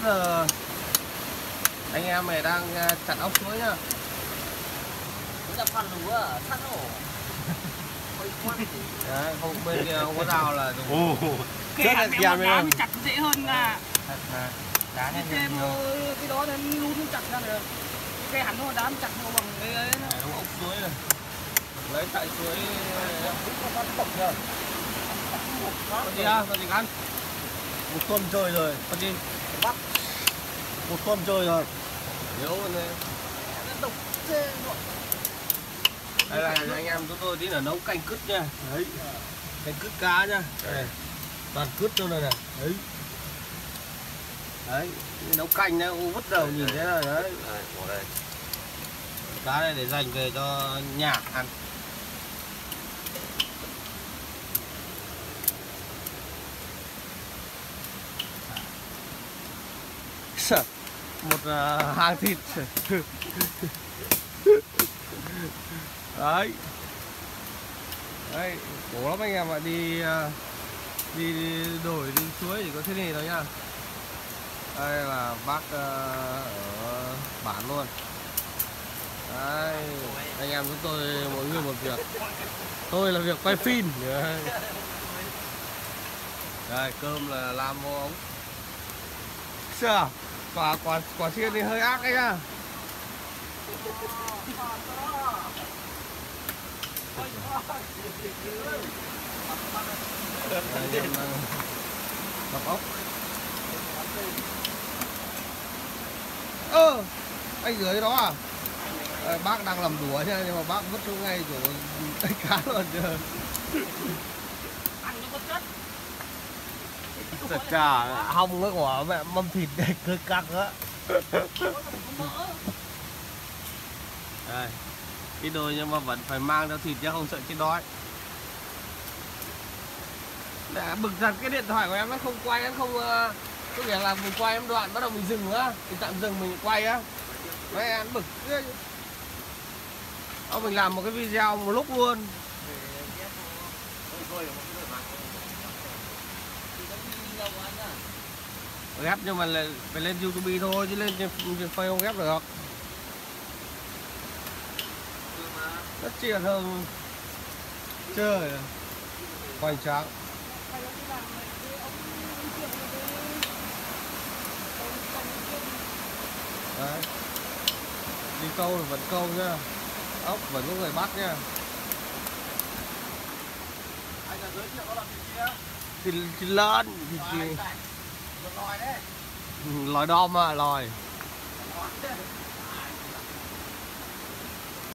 giờ anh em này đang chặt ốc suối nhá. Đấy, không bên kia không có dao là dùng. Cái hạt đá mới chặt dễ hơn là đá cái đó nó luôn chặt ra được. Cái hẳn nó đá chặt nó bằng cái ấy. Đúng ốc suối này. Lấy tại suối con gì á, con gì ăn? Một tuần chơi rồi. Con gì? Bắt. Một tuần chơi rồi. Yếu con này. Đây là anh em chúng tôi tí là nấu canh cứt nha. Đấy. Canh cứt cá nha. Đây. Toàn cứt đâu này này. Đấy. Đấy, nấu canh đấy, vứt đầu nhìn thế này đấy. Bỏ đây. Cá này để dành về cho nhà ăn. Sợ. Một hàng thịt. Đấy. Đấy, khổ lắm anh em ạ, đi đổi đi suối thì có thế này thôi nhá. Đây là bác ở bản luôn. Đấy, anh em chúng tôi mỗi người một việc. Tôi là việc quay phim. Đây, cơm là làm vô ống. Sao? Quả xiên thì hơi ác đấy à. Đập ốc. Anh rửa cái đó à? Bác đang làm đùa nha, nhưng mà bác vứt xuống ngay rồi tay cá luôn chưa. Ăn nó có chất. Thật cả hông cái quả mẹ mâm thịt để cứ căng á. Đây, ít đôi nhưng mà vẫn phải mang theo thịt chứ không sợ chết đói. Đã bực giật cái điện thoại của em nó không quay, nó không có nghĩa là mình quay em đoạn bắt đầu mình dừng á, mình tạm dừng mình quay á. Đấy em bực. Mình làm một cái video một lúc luôn. Ghép nhưng mà phải lên YouTube thôi chứ lên trên Facebook không ghép được. Rất chia hơn. Trời hoành tráng. Đấy. Đi câu thì vẫn câu nhá. Ốc vẫn có người bắt nha. Anh là giới thiệu nó là thịt kia. Thịt lợn, thịt gì? Lòi đấy. Lòi đom à, lòi.